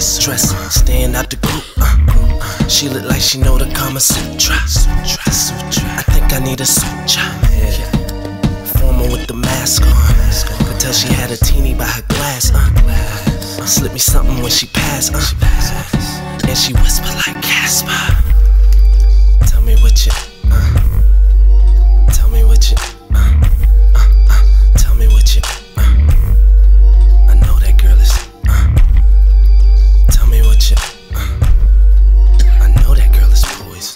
dress, stand out the group. She look like she know the Kama Sutra. I think I need a suture. Formal with the mask on. Could tell she had a teeny by her glass. Slip me something when she passed. And she whisper like Casper. Tell me what you. Tell me what you. Tell me what you. I know that girl is. Tell me what you. I know that girl is poison.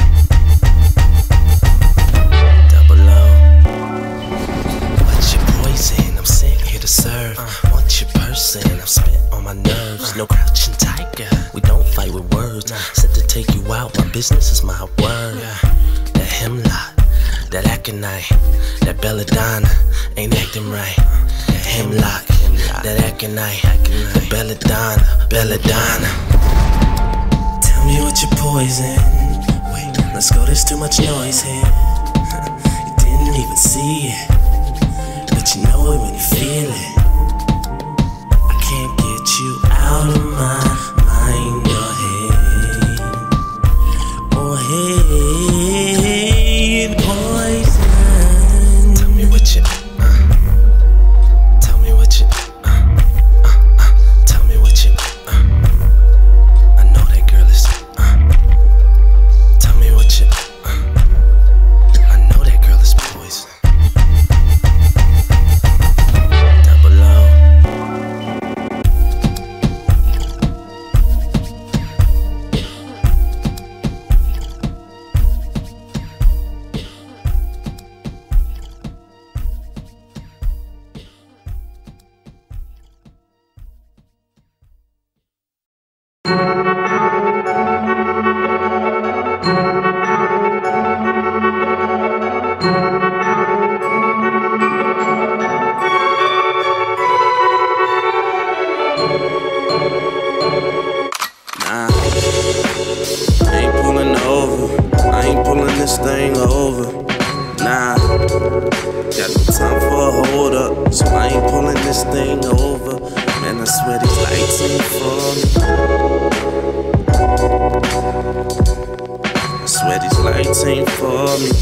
Double O. What's your poison? I'm sent here to serve. Want your person? I'm spent on my nerves. No crouching tiger. We don't fight with words. Said to take you out. My business is my word. That hemlock. That aconite, that belladonna ain't acting right. That hemlock, that aconite, the belladonna. Tell me what your poison. Wait, let's go, there's too much noise here. You didn't even see it, but you know it when you feel it. I can't get you out of my mind or head. Oh, hey, poison. Tell me what you. Tell me what you. Tell me what you. I know that girl is. Tell me what you. I know that girl is poison. Double O. Thing over. Nah, got no time for a hold up, so I ain't pulling this thing over. Man, I swear these lights ain't for me. I swear these lights ain't for me.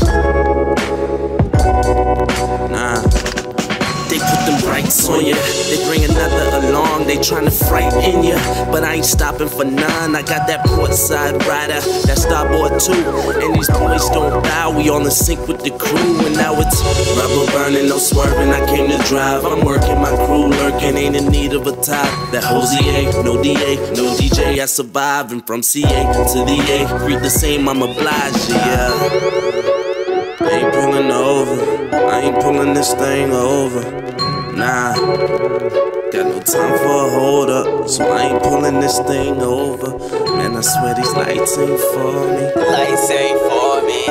Nah. They put them brights on ya, they bring another along, they tryna frighten ya, but I ain't stopping for none. I got that port side rider, that starboard too, and these boys don't bow, we all in sync with the crew. And now it's rubber burning, no swerving, I came to drive. I'm working, my crew lurking, ain't in need of a tie. That Hosier, no DA, no DJ, I survive. And from CA to the A, read the same, I'm obliged, yeah. I ain't pulling over, I ain't pulling this thing over. Nah, got no time for a hold up, so I ain't pulling this thing over. Man, I swear these lights ain't for me. Lights ain't for me.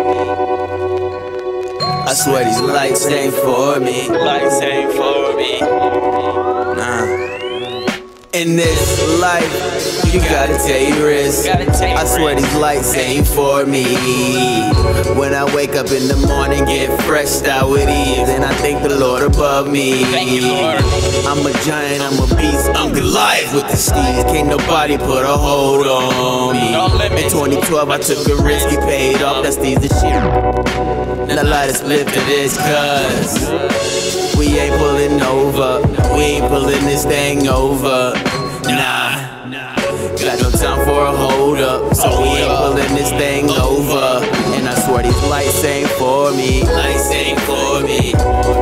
I swear these lights ain't for me. Lights ain't for me. Nah. In this life, you gotta take risks. I swear these lights ain't for me. When I wake up in the morning, get fresh out with ease, then I thank the Lord above me. Thank you, Lord. I'm a giant, I'm a beast, I'm Goliath with the steeds. Can't nobody put a hold on me. In 2012, I took a risk, he paid off. That's the shit. Now light a split to this, cuz we ain't pulling over. We ain't pulling this thing over. Nah, got no time for a hold up, so we ain't pulling this thing over. And I swear these lights ain't for me. Lights ain't for me.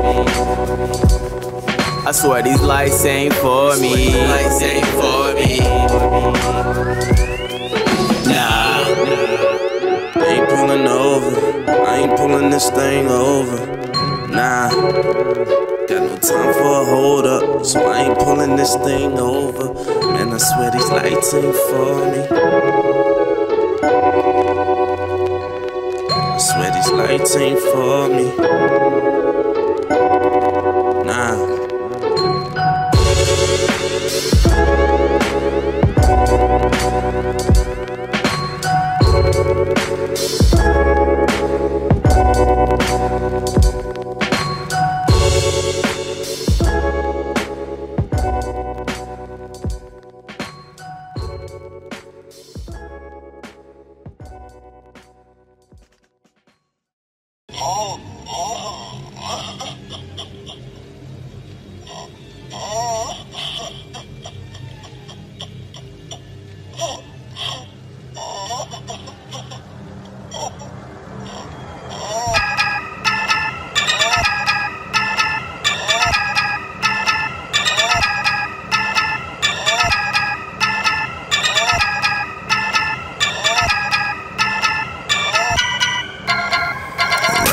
I swear these lights ain't for me. Lights ain't for me. Nah, I ain't pulling over, I ain't pulling this thing over. Nah, got no time for a hold up, so I ain't pulling this thing over. Man, I swear these lights ain't for me. I swear these lights ain't for me. Nah.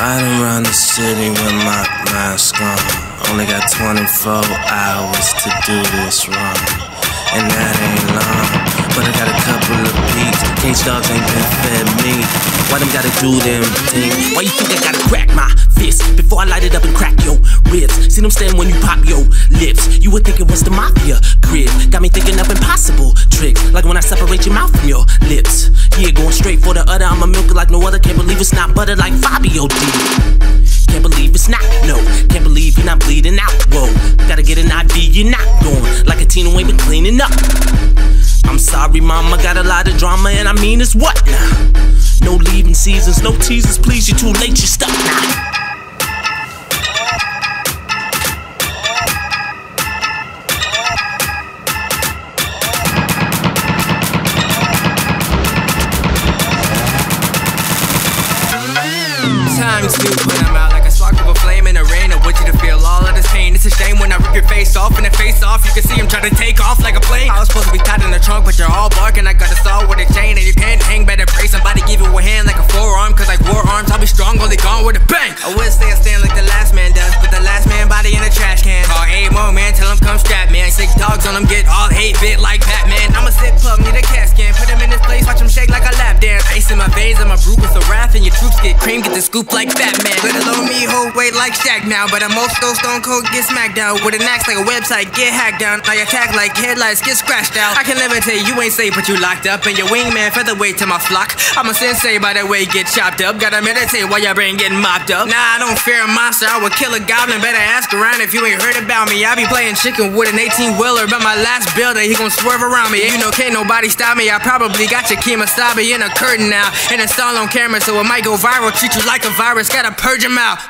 Riding around the city with my mask on. Only got 24 hours to do this wrong, and that ain't long. But I got a couple of peeps. Cage dogs ain't been fed me. Why them gotta do them things? Why you think I gotta crack my fist before I light it up and crack your ribs? See them stand when you pop your lips. You would think it was the mafia crib. Got me thinking of impossible tricks, like when I separate your mouth from your lips. Yeah, going straight for the udder. I'm a milker like no other. Can't believe it's not butter like Fabio did. Can't believe it's not, no. Can't believe you're not bleeding out, whoa. Gotta get an IV, you're not going like a teen who ain't been cleaning up. I'm sorry, mama, got a lot of drama, and I mean it's what now? No leaving seasons, no teasers, please, you're too late, you're stuck now. Times new when I'm out like a spark of a flame in the rain. I want you to feel all of this pain. It's a shame when I rip your face off, and the face off you can see him try to take off like a plane. I was supposed to be tied in the trunk, but you're all barking. I got a saw with a chain, and you can't hang. Better pray somebody give you a hand like a forearm, cause like war arms I'll be strong, only gone with a bang. I would stay a stand like the last man does, but the last man body in a trash can. Call 8 more man, tell him come strap man. 6 dogs on him, get all 8 bit like Batman. I'm a sick pup, need a CAT scan. Put him in his place, watch him shake like a lap dance. Ice in my veins, I'm a brute with a wrath, and your troops get cream, get the scoop like Batman. Let alone me, hold weight like Shaq now. But most those stone cold get smacked down with an axe like a website, get hacked down. I attack like headlights, get scratched out. I can levitate, you ain't safe, but you locked up. And your wingman featherweight to my flock. I'm a sensei by the way, get chopped up. Gotta meditate while your brain getting mopped up. Nah, I don't fear a monster, I would kill a goblin. Better ask around if you ain't heard about me. I be playing chicken with an 18-wheeler, but my last builder, he gon' swerve around me. And you know, can't nobody stop me. I probably got your Kemosabe in a curtain now, and it's all on camera, so it might go viral. Treat you like a virus, gotta purge him out.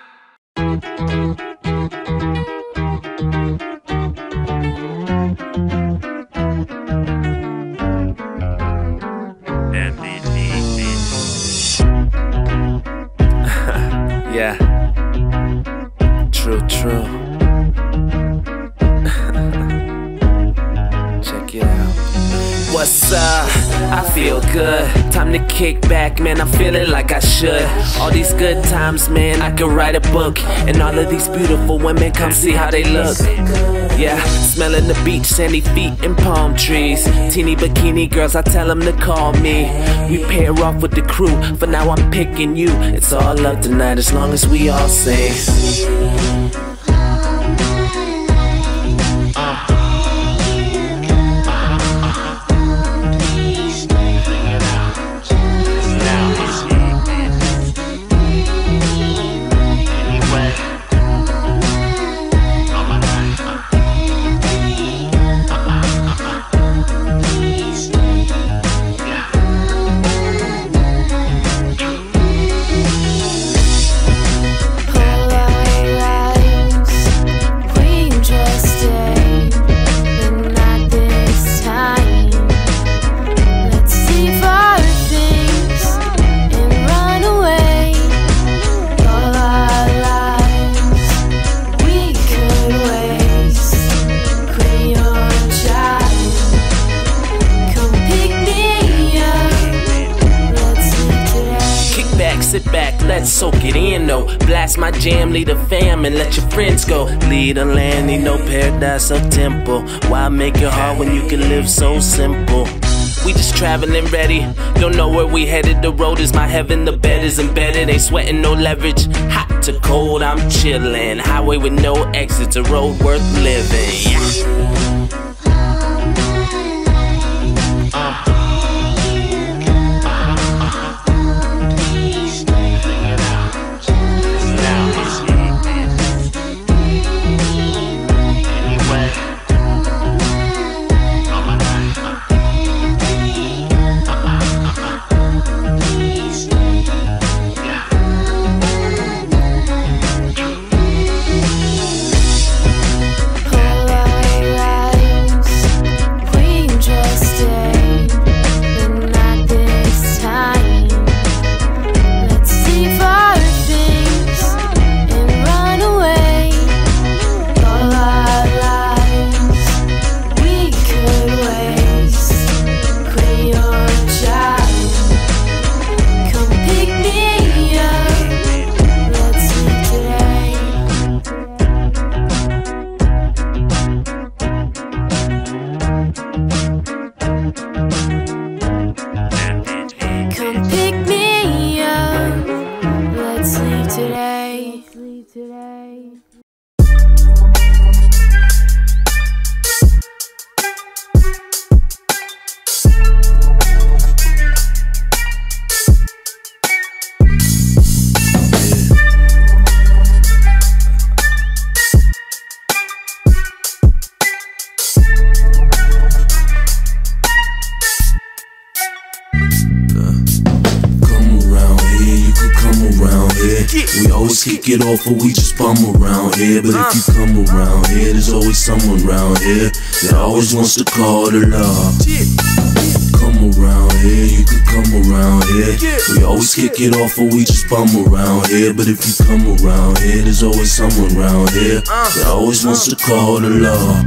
Yeah, true. Check it out. What's up? I feel good. Time to kick back, man, I'm feeling like I should. All these good times, man, I could write a book. And all of these beautiful women, come see how they look. Yeah, smelling the beach, sandy feet and palm trees. Teeny bikini girls, I tell them to call me. We pair off with the crew, for now I'm picking you. It's all love tonight as long as we all sing. Sit back, let's soak it in though. Blast my jam, lead a fam and let your friends go. Lead a land, need no paradise or temple. Why make it hard when you can live so simple? We just traveling ready, don't know where we headed. The road is my heaven, the bed is embedded. Ain't sweating, no leverage, hot to cold, I'm chillin'. Highway with no exits, a road worth living. Yeah. Come pick me up. Let's leave today. We always kick it off, but we just bum around here. But if you come around here, there's always someone around here that always wants to call the law. Come around here, you could come around here. We always kick it off, but we just bum around here. But if you come around here, there's always someone around here that always wants to call the law.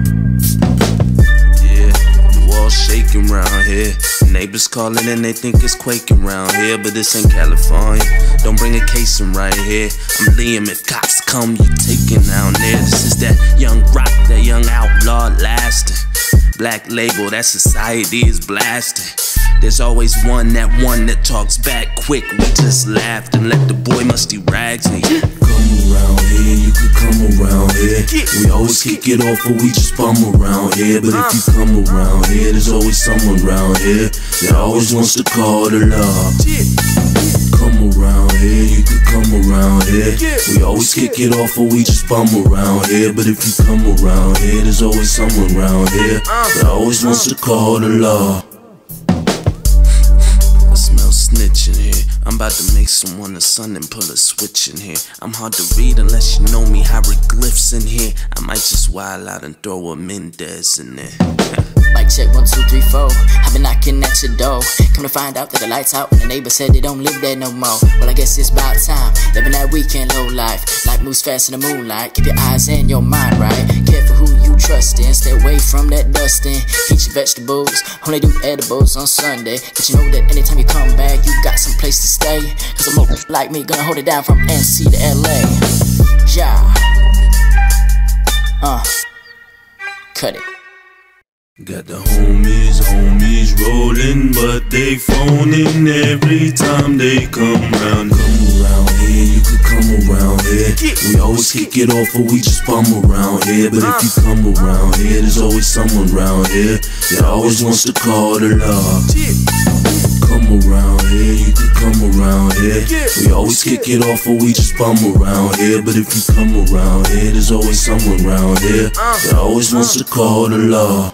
Shaking round here. Neighbors calling and they think it's quaking round here, but this ain't California. Don't bring a case in right here. I'm Liam, if cops come, you taking down there. This is that young rock, that young outlaw lasting. Black label, that society is blasting. There's always one that talks back quick. We just laughed and let the boy musty rags me. Come around here, you could come around here. We always kick it off, but we just bum around here. But if you come around here, there's always someone around here that always wants to call the law. Come around here, you could come around here. We always kick it off, but we just bum around here. But if you come around here, there's always someone around here that always wants to call the law. Snitch in here. I'm about to make someone a son and pull a switch in here. I'm hard to read unless you know me, hieroglyphs in here. I might just wild out and throw a Mendez in there. Mic check 1, 2, 3, 4. I've been knocking at your door. Come to find out that the lights out and the neighbor said they don't live there no more. Well, I guess it's about time. Living that weekend low life. Life moves fast in the moonlight. Keep your eyes and your mind right. Careful who you trust in. Stay away from that dusting. Eat your vegetables. Only do edibles on Sunday. But you know that anytime you come back, you got some place to stay. Cause a mo like me gonna hold it down from NC to LA. Yeah. Cut it. Got the homies rolling, but they phoning every time they come round. Come around here, you could come around here. We always kick it off, but we just bum around here. But if you come around here, there's always someone around here that always wants to call the law. Come around here, you could come around here. We always kick it off, but we just bum around here. But if you come around here, there's always someone around here that always wants to call the law.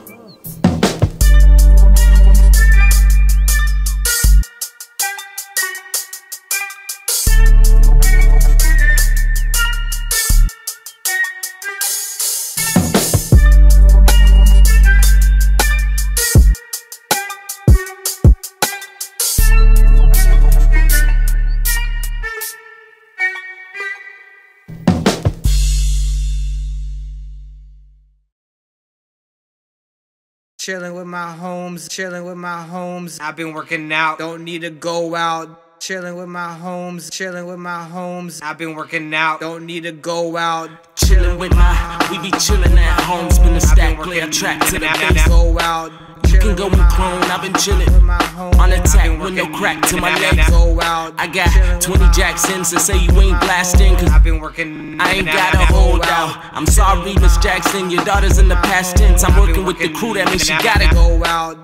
Chillin' with my homes, chillin' with my homes. I've been working out, don't need to go out. Chillin' with my homes, chillin' with my homes. I've been working out, don't need to go out. Chillin' with we be chillin' at home. Spin the stack, play a track to the bass. Go out. You can go and clone, I've been chillin' on attack with no crack to my legs. I got 20 Jacksons that say you ain't blasting, cause I ain't got a holdout. I'm sorry, Miss Jackson, your daughter's in the past tense. I'm working with the crew, that means she gotta go out.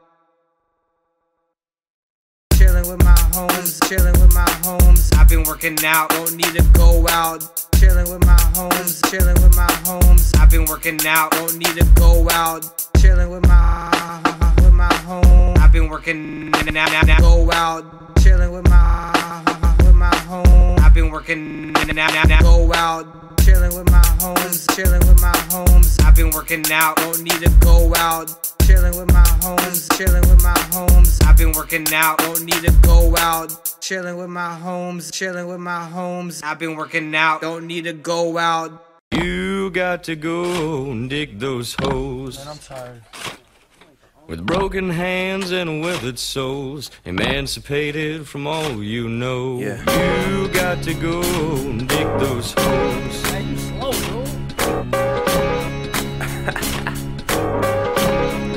Chillin' with my homes, chillin' with my homes. I've been working out, don't need to go out. Chillin' with my homes, chillin' with my homes. I've been working out, don't need to go out. Chillin' with my home. I've been working now go out. Chillin' with my home. I've been working now go out. Chillin' with my homes, chillin' with my homes. I've been working out, don't need to go out. Chillin' with my homes, chillin' with my homes. I've been working out, don't need to go out. Chillin' with my homes, chillin' with my homes. I've been working out, don't need to go out. You got to go and dig those holes. Man, I'm tired. With broken hands and withered souls, emancipated from all you know. Yeah. You got to go and dig those holes. Hey, you slow, bro.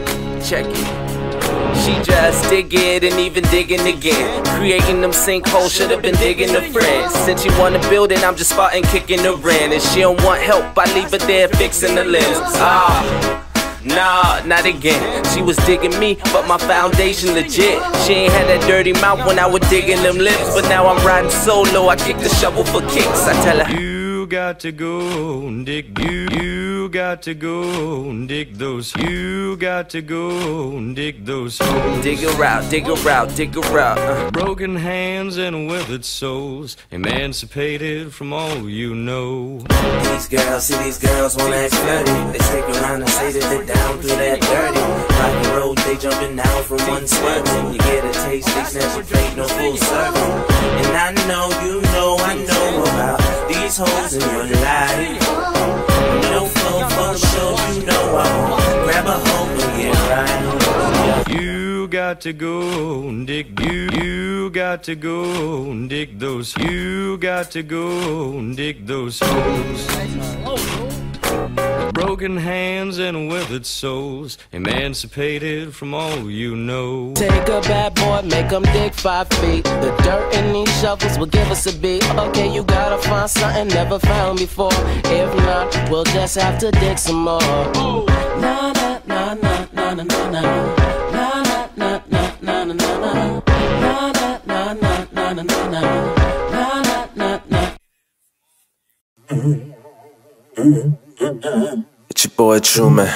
check it. She just dig it and even digging again. Creating them sinkholes, should've been digging the friends. Since she wanna build it, I'm just spotting, kicking the rent. And she don't want help, I leave her there fixing the limbs. Nah, not again. She was digging me, but my foundation legit. She ain't had that dirty mouth when I was digging them lips. But now I'm riding solo, I kick the shovel for kicks. I tell her, you got to go and dig. You got to go and dig those. You got to go and dig those holes. dig her out, dig her out, dig her out. Broken hands and withered souls, emancipated from all you know. These girls wanna act flirty. They stick around and say that they're down through that dirty. Rock and roll, they jumping out from one swerve. You get a taste, they snatch your plate, no full circle. And I know, you know, I know about these hoes in your life. No flow for the show, you know I won't grab a hoe and get right. You got to go and dig. You got to go and dig those. You got to go and dig those holes. Broken hands and withered souls, emancipated from all you know. Take a bad boy, make him dig 5 feet. The dirt in these shovels will give us a beat. Okay, you gotta find something never found before. If not, we'll just have to dig some more. Na na na na na na na na. Na na na na na na na. Na na na na na na na. Na na na na. It's your boy Truman,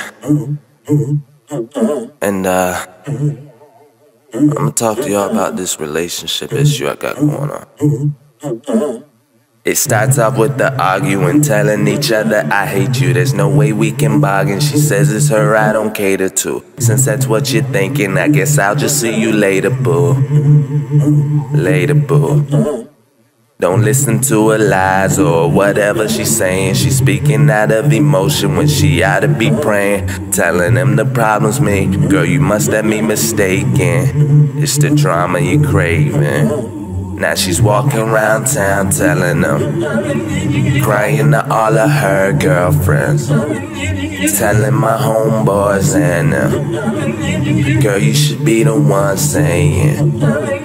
and I'm gonna talk to y'all about this relationship issue I got going on. It starts off with the arguing, telling each other I hate you, there's no way we can bargain. She says it's her I don't cater to. Since that's what you're thinking, I guess I'll just see you later, boo. Later, boo. Don't listen to her lies or whatever she's saying. She's speaking out of emotion when she ought to be praying. Telling them the problem's me. Girl, you must have me mistaken. It's the drama you're craving. Now she's walking around town telling them, crying to all of her girlfriends, telling my homeboys and them, girl, you should be the one saying,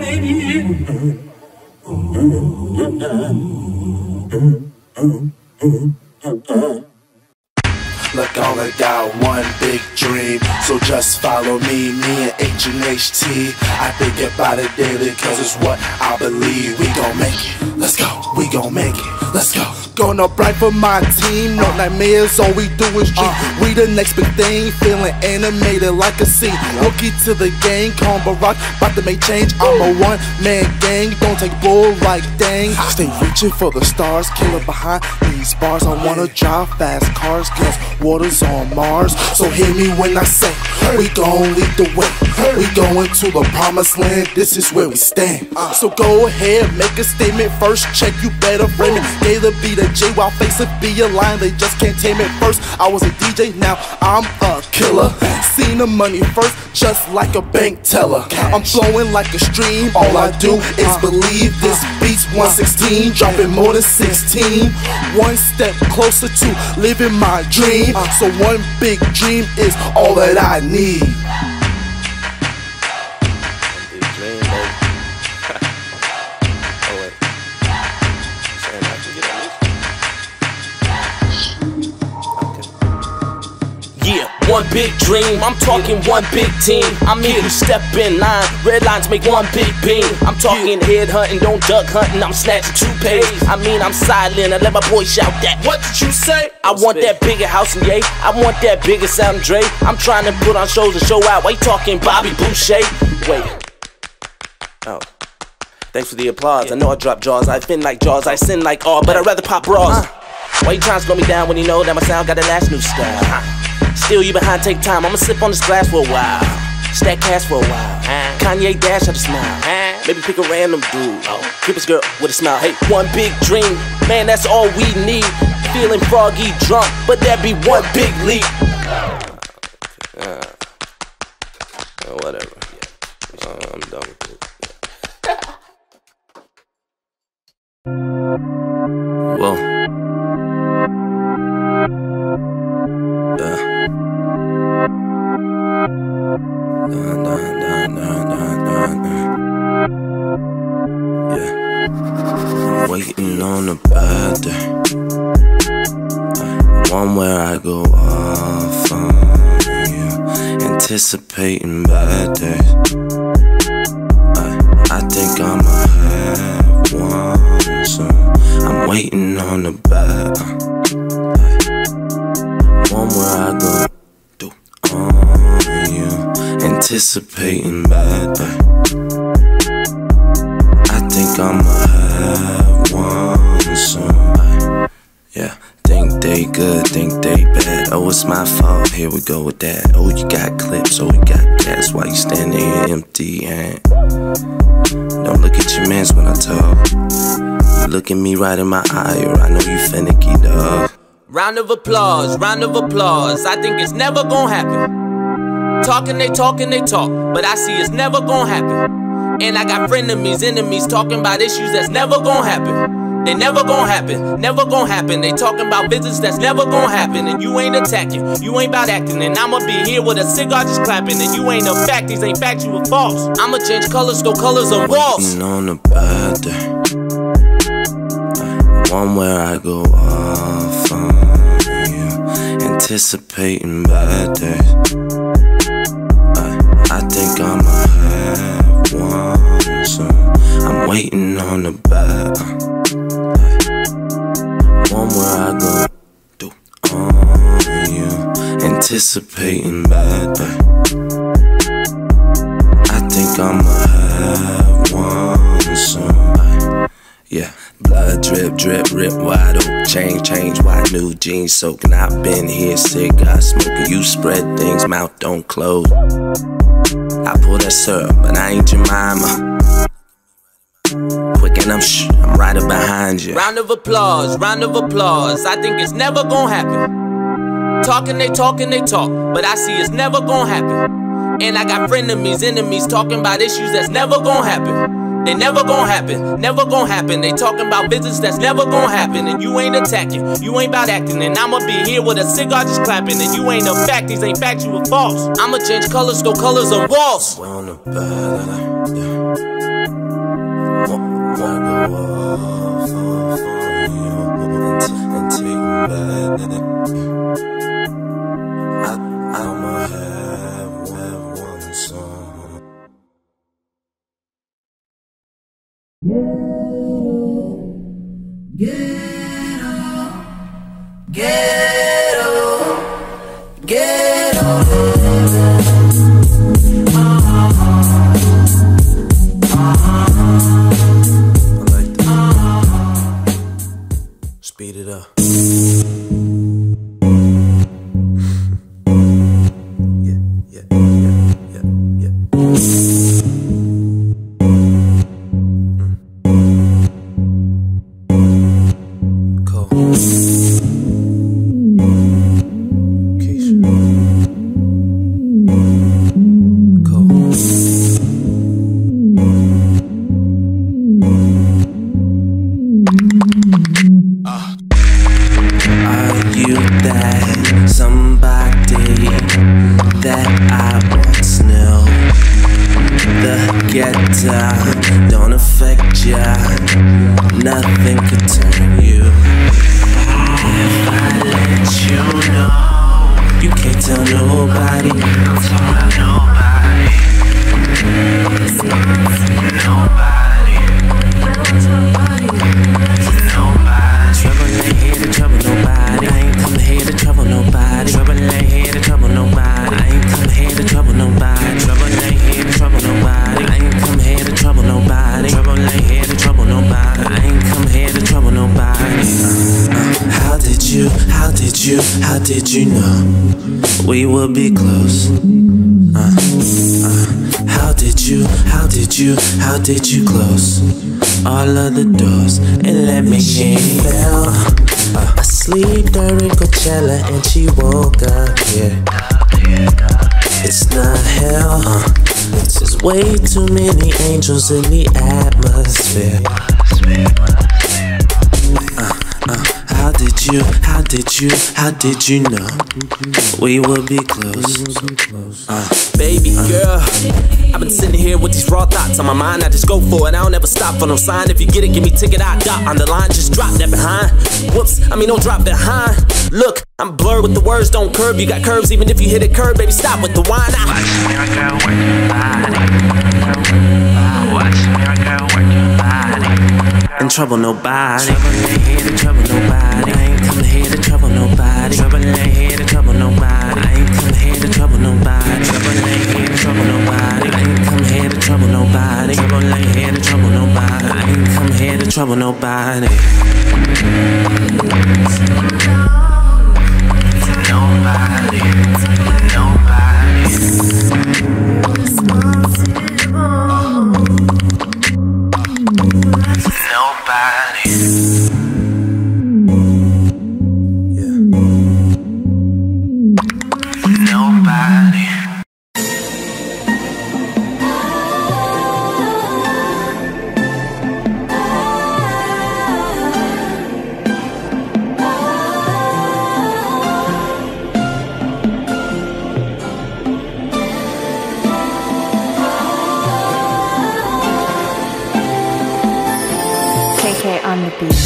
look, I only got one big dream, so just follow me and H&HT. I think about it daily, cause it's what I believe. We gon' make it, let's go, we gon' make it, let's go. Gonna bright for my team, no nightmares, all we do is dream. We the next big thing, feeling animated like a scene. Rookie to the game, calm Barack, about to make change. I'm a one-man gang, don't take bull like dang. Stay reaching for the stars, killer behind these bars. I wanna drive fast cars, cause water's on Mars. So hear me when I say, we gon' lead the way. We going to the promised land, this is where we stand. So go ahead, make a statement first, check, you better frame it. Gay the beat a J while face it be a line, they just can't tame it. First I was a DJ, now I'm a killer. Seen the money first, just like a bank teller. I'm flowing like a stream, all I do is believe. This beat's 116, dropping more than 16. One step closer to living my dream. So one big dream is all that I need. Yeah, one big dream, I'm talking one big team. I'm here to step in line, red lines make one big beam. I'm talking head hunting, don't duck hunting, I'm snatching toupees. I mean I'm silent, I let my boy shout that. What did you say? I want that bigger house and yay, I want that bigger sound Dre. I'm trying to put on shows and show out, why you talking Bobby Boucher? Wait, oh, thanks for the applause, I know I drop jaws, I fin like jaws, I sin like all, but I'd rather pop bras. Why you trying to slow me down when you know that my sound got the last new style? Still you behind, take time, I'ma sip on this glass for a while. Stack cash for a while. Kanye dash out a smile. Maybe pick a random dude. Cupid's girl with a smile. Hey, one big dream, man, that's all we need. Feeling froggy drunk, but that be one big leap. Whatever. I'm done with it. Whoa. on a bad day. One where I go off on you, anticipating bad days. I think I'ma have one soon. I'm waiting on the bad. One where I go do on you, anticipating bad day. I think I'ma have one soon. Yeah. Think they good, think they bad. Oh, it's my fault, here we go with that. Oh, you got clips, oh, you got gas. Why you standing here empty and don't look at your mans when I talk. You look at me right in my eye, or I know you finicky, dog. Round of applause, round of applause. I think it's never gonna happen. Talking, they talk, but I see it's never gonna happen. And I got frenemies, enemies talking about issues that's never gonna happen. They never gon' happen, never gon' happen. They talking about visits that's never gon' happen. And you ain't attacking, you ain't about acting. And I'ma be here with a cigar just clapping. And you ain't a fact, these ain't facts, you a false. I'ma change colors, throw colors on walls. Waiting on a bad day. One where I go off on you, anticipating bad days. I think I'ma have one soon. I'm waiting on the bad. One where I go do on you, anticipating bad day. I think I'ma have one soon. Yeah, blood drip, drip, rip wide open. Change, white new jeans soaking. I've been here, cigar smoking. You spread things, mouth don't close. I pull that syrup, but I ain't Jemima. Quick and I'm right up behind you. Round of applause, round of applause. I think it's never gonna happen. Talking, they talk, but I see it's never gonna happen. And I got frenemies, enemies talking about issues that's never gonna happen. They never gonna happen, never gonna happen. They talking about visits that's never gonna happen. And you ain't attacking, you ain't about acting. And I'ma be here with a cigar just clapping. And you ain't a fact, these ain't facts, you a false. I'ma change colors, throw colors on walls. We're on the bad, I go off on you and take bad. I'ma have one song. Speed it up. Don't affect ya, nothing could turn you. If I let you know, you can't tell nobody. Don't tell nobody. Nobody. Trouble ain't here to trouble nobody. I ain't come here to trouble nobody. Trouble ain't here to trouble nobody. I ain't come here to trouble nobody. Trouble ain't here to trouble nobody. I ain't come here to trouble nobody. Trouble ain't here to trouble nobody. I ain't come here to trouble nobody. How did you know we would be close? How did you close all of the doors and let me in? Asleep during Coachella and she woke up here. It's not hell, there's way too many angels in the atmosphere. How did you know we would be close? Baby girl, I've been sitting here with these raw thoughts on my mind. I just go for it, I don't ever stop for no sign. If you get it, give me ticket, I dot on the line. Just drop that behind. Whoops, I mean don't drop behind. Look, I'm blurred with the words, don't curve. You got curves even if you hit a curve, baby, stop with the wine. Watch me, girl, work your body. Watch me, girl, work your body. In trouble nobody. Trouble ain't here to trouble nobody. I ain't come here to trouble nobody. Trouble ain't here to trouble nobody. I ain't come here to trouble nobody. Trouble ain't here to trouble nobody. I ain't come here to trouble nobody. Trouble ain't here to trouble nobody. I ain't come here to trouble nobody. Nobody, on the beat.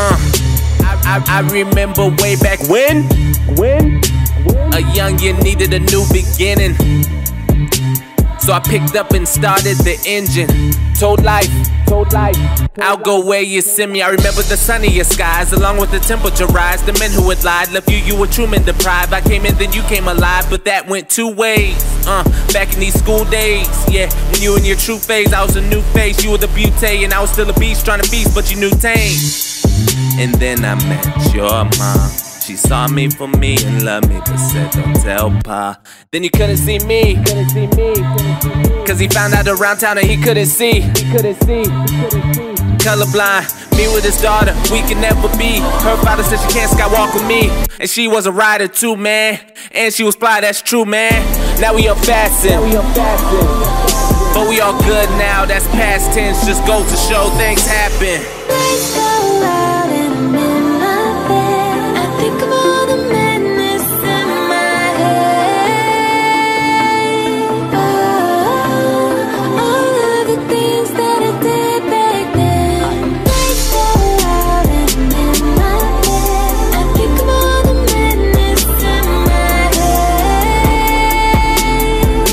I remember way back when a youngin' needed a new beginning. So I picked up and started the engine. Told life, I'll go where you send me. I remember the sunnier skies, along with the temperature rise. The men who had lied left you were Truman deprived. I came in, then you came alive, but that went two ways. Back in these school days, yeah, when you in your true phase, I was a new face. You were the beauty, and I was still a beast, trying to feast, but you knew tame. And then I met your mom. She saw me for me and loved me, but said don't tell Pa. Then you couldn't see me, cause he found out around town and he couldn't see. Colorblind, me with his daughter, we can never be. Her father said she can't skywalk with me, and she was a rider too, man. And she was fly, that's true, man. Now we unfastened, but we all good now, that's past tense. Just goes to show things happen. Think of all the madness in my head. All of the things that I did back then. They so loud and in my head. I think of all the madness in my head.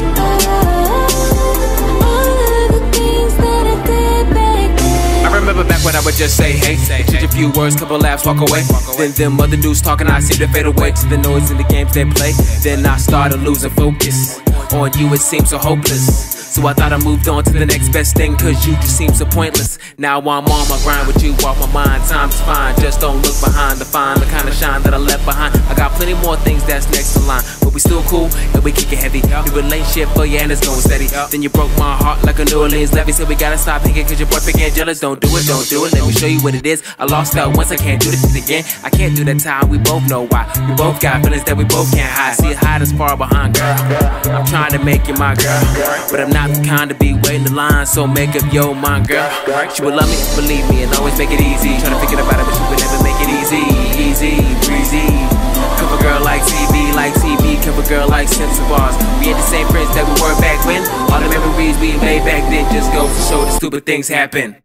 All of the things that I did back then. I remember back when I would just say, hey, change a few words, couple laughs, walk away. Then them other dudes talking, I seem to fade away to the noise in the games they play. Then I started losing focus. On you it seemed so hopeless. So I thought I moved on to the next best thing, cause you just seem so pointless. Now I'm on my grind with you off my mind. Time's fine, just don't look behind to find the kind of shine that I left behind. I got plenty more things that's next in line, but we still cool and we kick it heavy. New relationship for you and it's going steady. Then you broke my heart like a New Orleans levee. Said we gotta stop hanging cause your boyfriend getting jealous. Don't do it, let me show you what it is. I lost out once, I can't do this again. I can't do that time, we both know why. We both got feelings that we both can't hide. See it hide as far behind, girl. I'm trying to make you my girl, but I'm not the kind to be waiting the line. So make up your mind, girl. She would love me, believe me, and always make it easy. Try to forget about it, but she would never make it easy. Easy, breezy. Cover girl like TV, cover girl like Simpson bars. We ain't the same friends that we were back when. All the memories we made back then just goes to show the stupid things happen.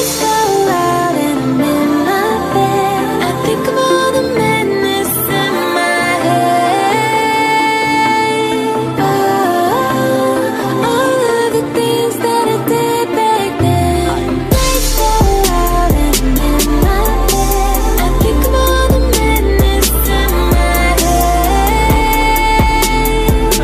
I think of all the madness in my head. All of the things that I did back then. They so loud and in my head. I think of all the madness in my head.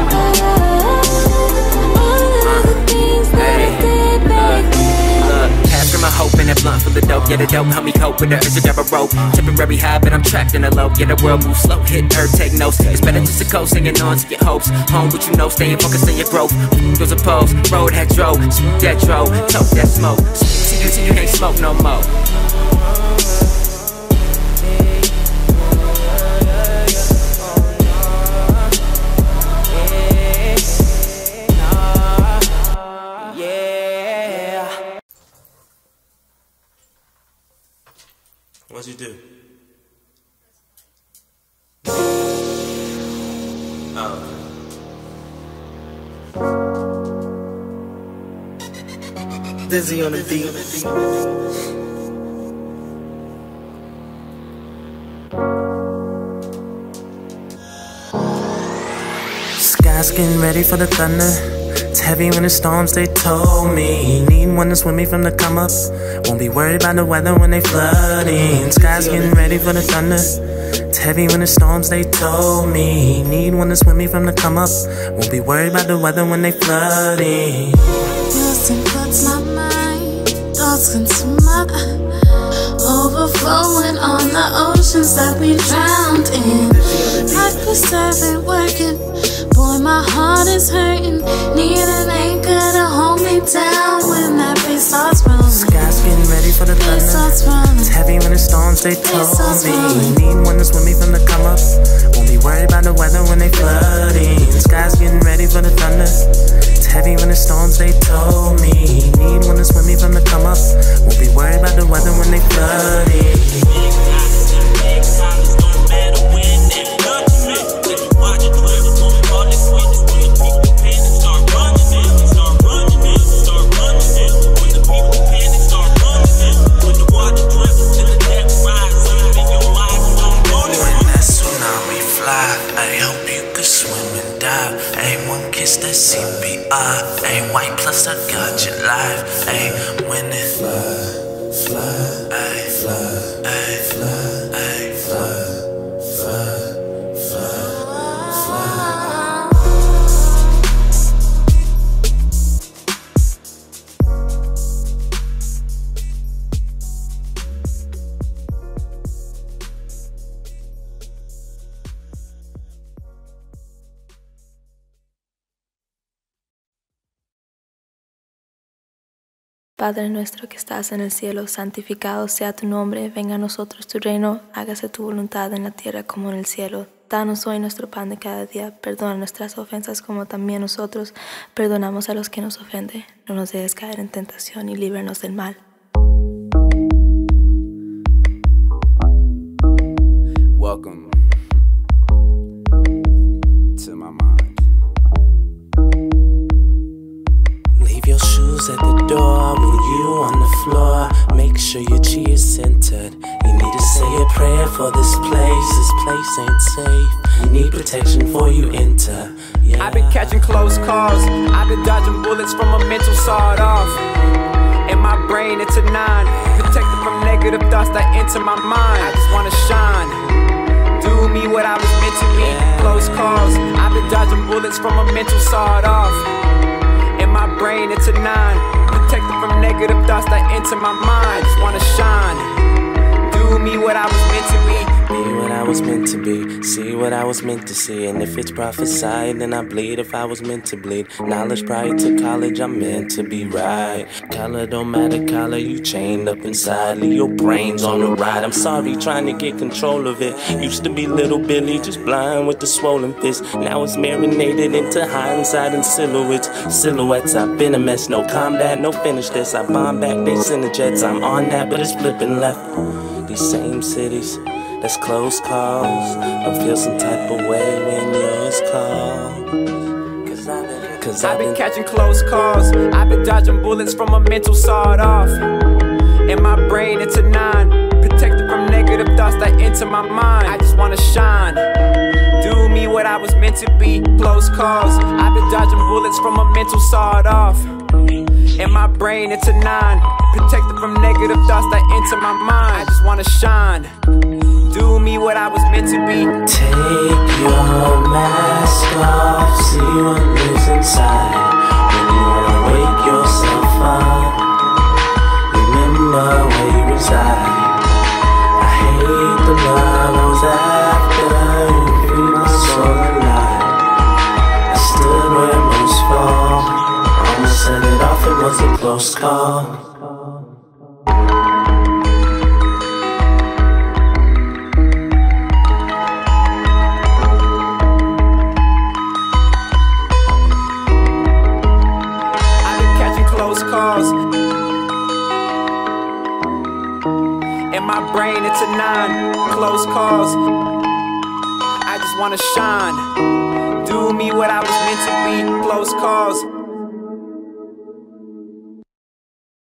All of the things that I did back then. After my hope and that blunt for the dope. Yeah, the dope help me cope with the urge to grab a rope. Temporary high, but I'm trapped in the low. Yeah, the world moves slow, hit earth, take notes. It's better just to go singing on to your hopes. Home, but you know, staying focused on your growth. Those opposed, road that drove, that drove, tote that smoke. See you can't smoke no more. What'd you do? Oh, Dizzy on the beat. Sky's getting ready for the thunder. It's heavy when it storms, they told me. Need one that's with me from the come up. Won't be worried about the weather when they flooding. Sky's getting ready for the thunder. It's heavy when it storms, they told me. Need one that's with me from the come up. Won't be worried about the weather when they flooding. Houston puts my mind, thoughts consume my overflowing on the oceans that we drowned in. Life preserving, working. Boy, my heart is hurting. Need an anchor to hold me down when that beat starts rolling. Sky's getting ready for the thunder. It's heavy when it storms, they told me. Need one that's with me from the come up. Won't be worried about the weather when they flooding. Sky's getting ready for the thunder. It's heavy when it storms, they told me. Need one that's with me from the come up. Won't be worried about the weather when they flooding. That CPR, ayy, white plus I got you live, ayy, winning. Fly, ayy, ayy, ayy, Padre nuestro que estás en el cielo, santificado sea tu nombre, venga a nosotros tu reino, hágase tu voluntad en la tierra como en el cielo. Danos hoy nuestro pan de cada día, perdona nuestras ofensas como también nosotros perdonamos a los que nos ofenden. No nos dejes caer en tentación y líbranos del mal. Welcome to my mind. Leave your shoes at the door when you on the floor. Make sure your chi is centered. You need to say a prayer for this place. This place ain't safe. You need protection before you enter. Yeah. I've been catching close calls. I've been dodging bullets from a mental sawed off. In my brain it's a 9. Protected from negative thoughts that enter my mind. I just wanna shine. Do me what I was meant to be. Close calls. I've been dodging bullets from a mental sawed off. In my brain it's a 9. Protected from negative thoughts that enter my mind. Just wanna shine. Do me what I was meant to be. Be what I was meant to be. See what I was meant to see. And if it's prophesied, then I bleed if I was meant to bleed. Knowledge prior to college, I'm meant to be right. Color don't matter, color, you chained up inside. Leave your brains on the ride. I'm sorry, trying to get control of it. Used to be little Billy, just blind with the swollen fist. Now it's marinated into hindsight and silhouettes. Silhouettes, I've been a mess. No combat, no finish this. I bomb back, they send the jets. I'm on that, but it's flipping left. These same cities, that's close calls. Don't feel some type of way when yours call. Cause I've been catching close calls. I've been dodging bullets from a mental sawed off. In my brain it's a 9. Protected from negative thoughts that enter my mind. I just wanna shine. Do me what I was meant to be. Close calls. I've been dodging bullets from a mental sawed off. In my brain it's a 9. Protected from negative thoughts that enter my mind. I just wanna shine. Do me what I was meant to be. Take your mask off, see what lives inside. When you wanna wake yourself up, remember where you reside. I hate the love I was after, you free my soul alive. I stood where most fall, almost set it off, it was a close call. In my brain it's a 9. Close calls. I just wanna shine. Do me what I was meant to be. Close calls.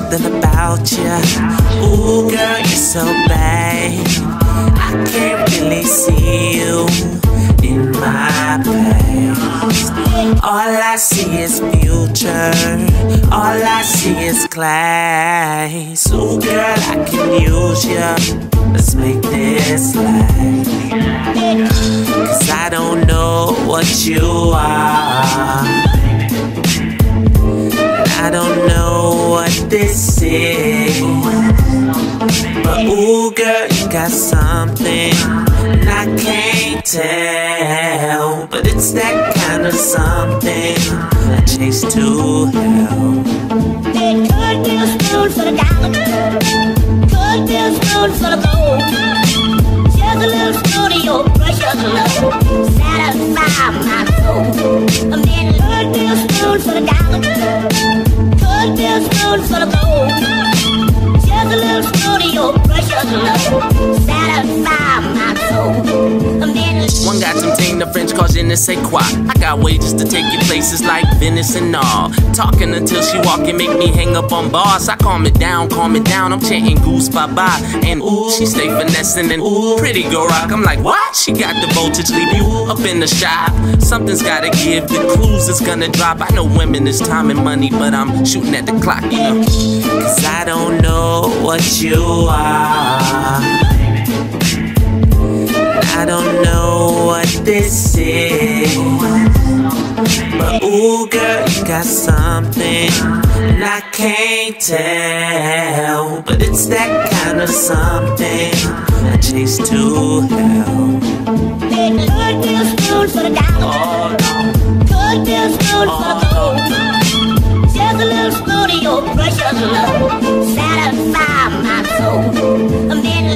something about you. Ooh, girl, you're so bad. I can't really see you in my past. All I see is future. All I see is class. Ooh, girl, I can use you. Let's make this last. 'Cause I don't know what you are. I don't know what this is. But ooh, girl, you got something and I can't tell. But it's that kind of something I chase to hell. It could be a spoon for the dollar, could be a spoon for the gold. Just a little spoon of your precious love, satisfy my soul. A man could be a spoon for the dollar, could be a spoon for the gold. Just a little spoon of your precious love, satisfy my soul. A man one got some ting, the French cause je ne sais quoi. I got wages to take you places like Venice and all. Talking until she walk and make me hang up on bars. I calm it down, I'm chanting goose bye-bye. And ooh, she stay finessing and ooh, pretty girl rock. I'm like, what? She got the voltage, leave you up in the shop. Something's gotta give, the clues is gonna drop. I know women is time and money, but I'm shooting at the clock, you know. 'Cause I don't know what you are. I don't know what this is. But ooh, girl, you got something and I can't tell. But it's that kind of something I chase to hell. it could be a spoon for the dollar, could be a spoon for the gold. Just a little spoon of your precious love, satisfy my soul. A man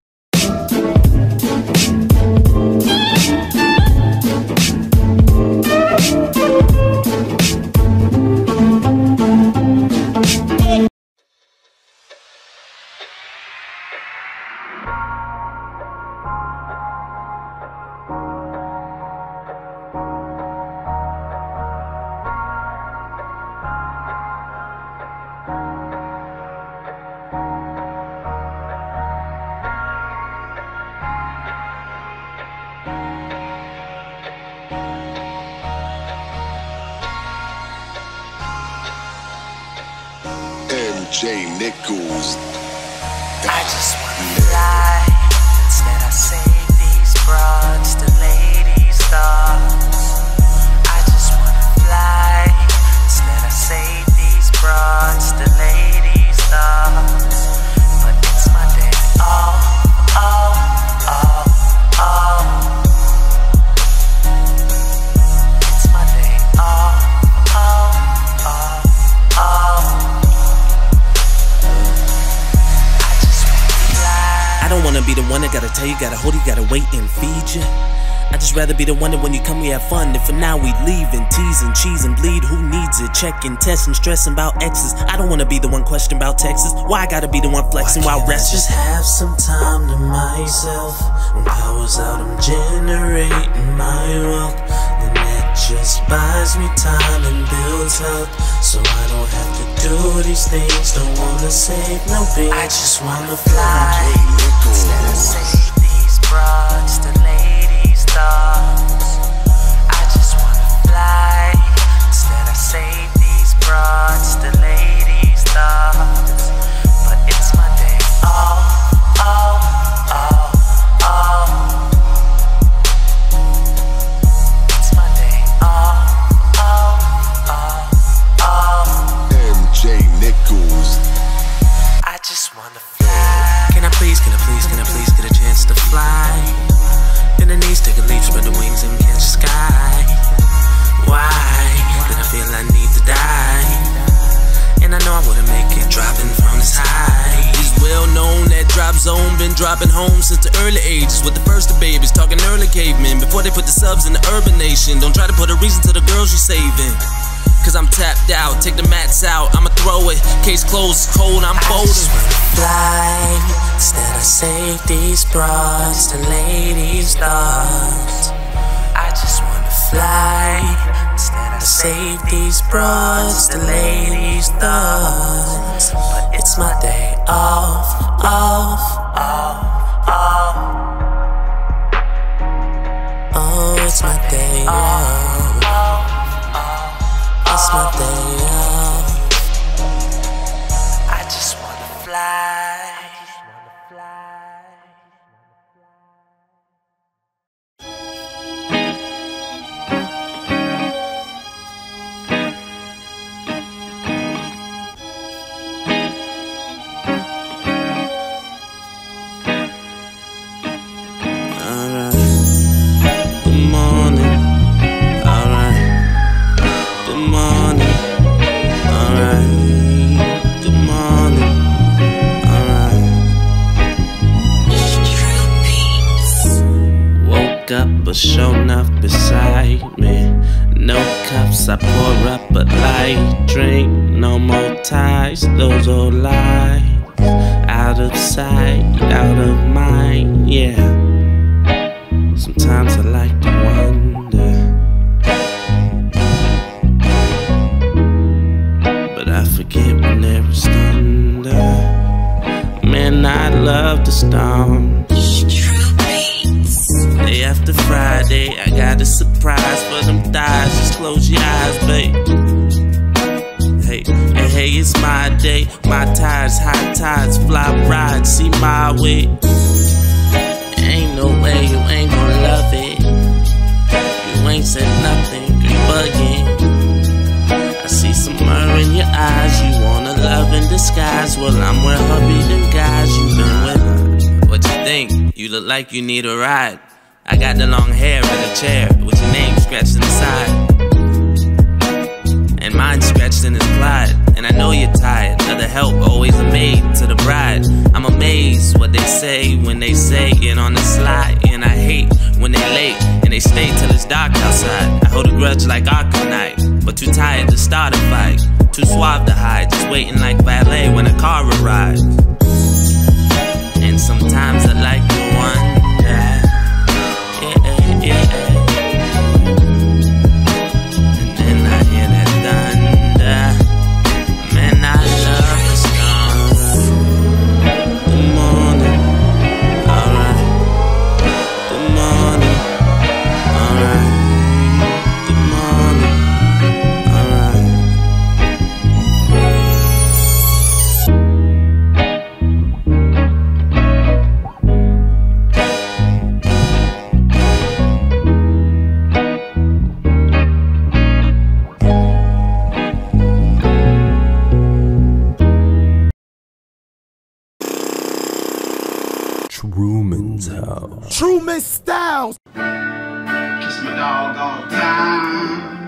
J. Nichols. I just wanna fly. Instead I save these broads to ladies' thoughts. I just wanna fly. Instead I save these broads to ladies' thoughts. But it's my day. Oh, oh, oh, oh. It's my day. Oh, oh, oh, oh. I don't wanna be the one that gotta tell you, gotta hold you, gotta wait and feed you. I just rather be the one that when you come we have fun. And for now we leave and tease and cheese and bleed. Who needs it? Checking, testing, stressing about exes. I don't wanna be the one questioning about Texas. Why I gotta be the one flexing while resting? Just have some time to myself. When power's out I'm generating my wealth. Then that just buys me time and builds up. So I don't have to do these things. Don't wanna save no beat. I just wanna fly. Instead I save these broads to ladies' thoughts. I just wanna fly. Instead I save these broads to ladies' thoughts. But it's my day. Oh, oh, oh, oh. It's my day. Oh, oh, oh, oh. MJ Nichols. I just wanna fly. Can I please get a chance to fly? Bend the knees, take a leap, spread the wings and catch the sky. Why? Then I feel I need to die. And I know I wouldn't make it dropping from this high. He's well known that drop zone, been dropping home since the early ages. With the first of babies, talking early cavemen. Before they put the subs in the urban nation. Don't try to put a reason to the girls you saving. Cause I'm tapped out, take the mats out, I'ma throw it. Case closed, cold, I'm folding. I just wanna fly. Instead I save these broads to ladies' thoughts. I just wanna fly. Instead I save these broads to ladies' thoughts. But it's my day off, off, off, off. Oh, it's my day off. It's my day off. I just wanna fly. But sure enough beside me, no cups, I pour up a light drink. No more ties, those old lies. Out of sight, out of mind, yeah. Sometimes I like to wonder, but I forget when there is thunder. Man, I love the storm. Day after Friday, I got a surprise for them thighs. Just close your eyes, babe. Hey, and hey, it's my day. My tires, high tides, fly rides, see my way. Ain't no way you ain't gonna love it. You ain't said nothing, you bugging. I see some myrrh in your eyes. You want a love in disguise. Well, I'm where hubby them guys you been with. What you think? You look like you need a ride. I got the long hair in a chair with your name scratched in the side, and mine scratched in his pride. And I know you're tired of the help, always a maid to the bride. I'm amazed what they say when they say get on the slide. And I hate when they late and they stay till it's dark outside. I hold a grudge like Arcanite, but too tired to start a fight. Too suave to hide, just waiting like ballet when a car arrives. And sometimes I like to wonder, and then I hear that thunder. Man, I love the storm. Good morning, alright. Good morning, alright. Good morning, alright. Truman's house. Truman Styles. Kiss my dog all the time.